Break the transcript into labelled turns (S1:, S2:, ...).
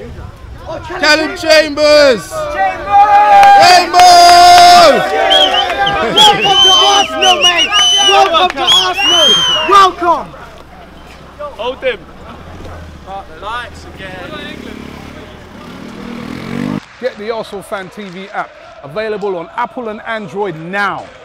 S1: Callum Chambers!
S2: Welcome to Arsenal, mate! Welcome to Arsenal! Welcome!
S3: Hold him! The lights again.
S4: Get the Arsenal Fan TV app, available on Apple and Android now.